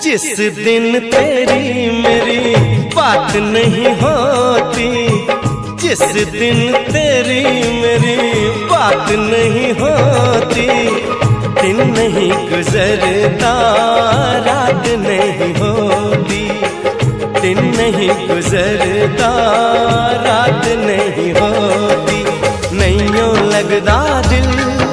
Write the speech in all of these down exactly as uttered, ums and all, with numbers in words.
जिस दिन तेरी मेरी बात नहीं होती, जिस दिन तेरी मेरी बात नहीं होती, दिन नहीं गुजरता रात नहीं होती, दिन नहीं गुजरता रात नहीं होती। नैयों लगदा दिल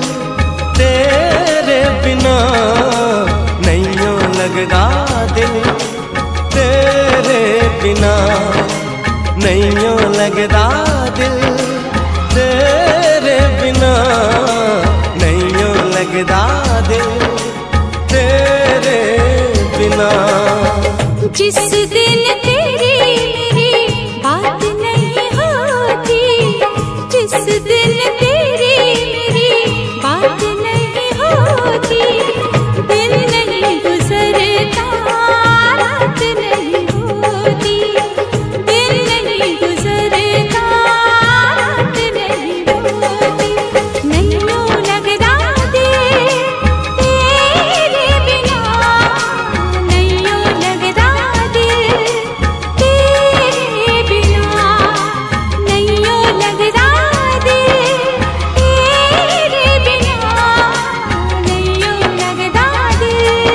तेरे बिना, नैयों लगदा दिल तेरे बिना, नैयों लगदा दिल तेरे बिना, नैयों लगदा दिल तेरे बिना। जिस दिन तेरी मेरी बात नहीं होती, जिस दिन तेरी मेरी बात नहीं होती, दिन नहीं गुजरता रात नहीं होती, दिन नहीं गुजरता रात नहीं होती। नैयों लगदा दिल तेरे बिना, नैयों लगदा दिल तेरे बिना, नैयों लगदा दिल तेरे बिना, नैयों लगदा दिल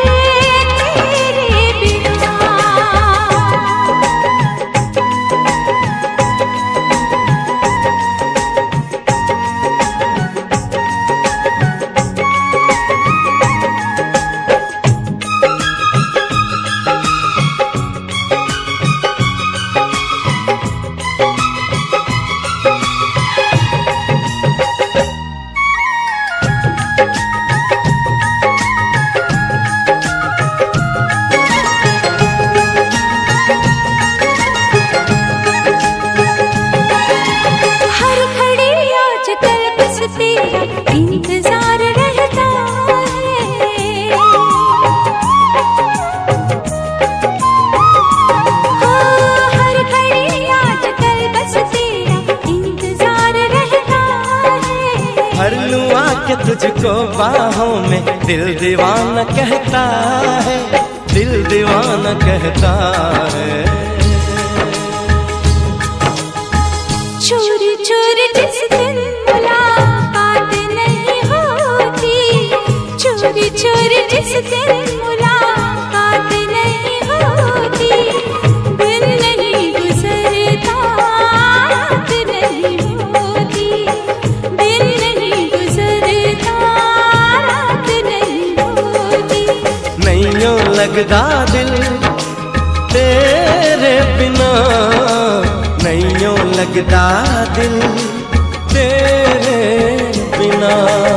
तेरे बिना। हर घड़ी आजकल बस तेरा इंतजार रहता है, हाँ, हर घड़ी आजकल बस तेरा इंतजार रहता है। भर लूं आके तुझको बाहों में, दिल दीवाना कहता है, दिल दीवाना कहता है। चोरी चोरी जिस दिन मुलाकात नहीं होती, चोरी चोरी जिस दिन मुलाकात नहीं होती, दिन नहीं गुजरता रात नहीं होती, दिन नहीं गुजरता रात नहीं होती। नैयों लगदा दिल तेरे बिना, नैयों लगदा दिल तेरे बिना।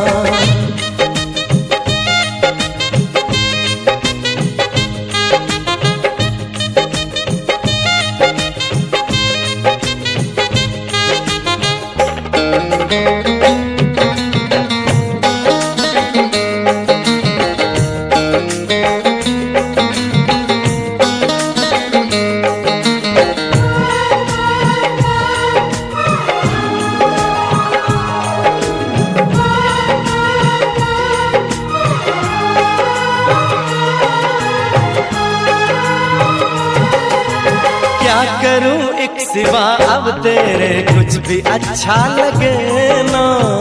क्या करूं एक सिवा अब तेरे कुछ भी अच्छा लगे ना,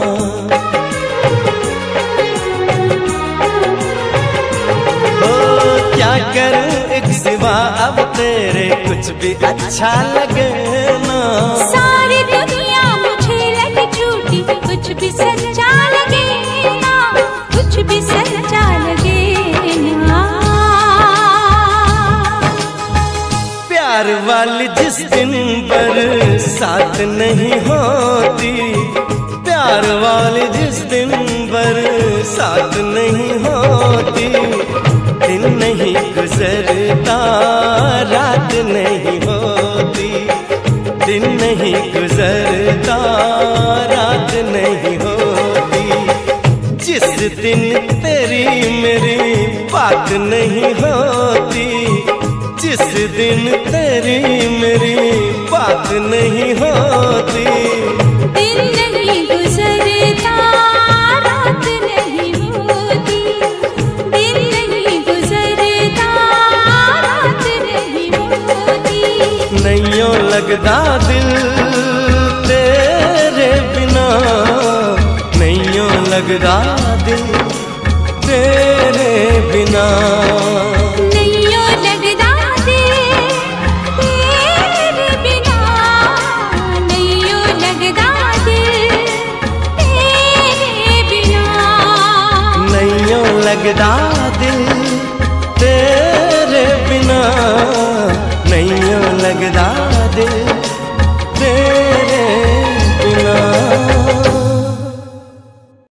ओ क्या करूं एक सिवा अब तेरे कुछ भी अच्छा लगे ना। सारी दुनिया मुझे लगे झूठी, कुछ भी सच्चा लगे ना, कुछ भी सच्चा लगे ना। प्यार वाली जिस दिन बरसात नहीं होती, प्यार वाली जिस दिन बरसात नहीं होती, दिन नहीं गुजरता रात नहीं होती, दिन नहीं गुजरता रात नहीं होती। जिस दिन तेरी मेरी बात नहीं होती, जिस दिन तेरी मेरी बात नहीं होती, दिन नहीं गुजरता रात नहीं होती, दिन नहीं गुजरता लगदा दिल तेरे बिना, नैयों लगदा दिल तेरे बिना। नैयों लगदा दिल तेरे बिना, नैयों लगदा दिल तेरे बिना। नैयों लगदा दिल तेरे बिना, नैयों लगदा दिल